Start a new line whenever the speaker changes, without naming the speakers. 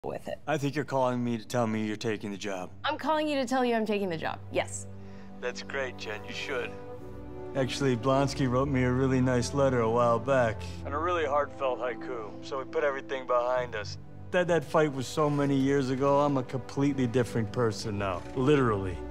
with it.
I think you're calling me to tell me you're taking the job.
I'm calling you to tell you I'm taking the job, yes.
That's great, Jen, you should. Actually, Blonsky wrote me a really nice letter a while back, and a really heartfelt haiku, so we put everything behind us. That fight was so many years ago, I'm a completely different person now, literally.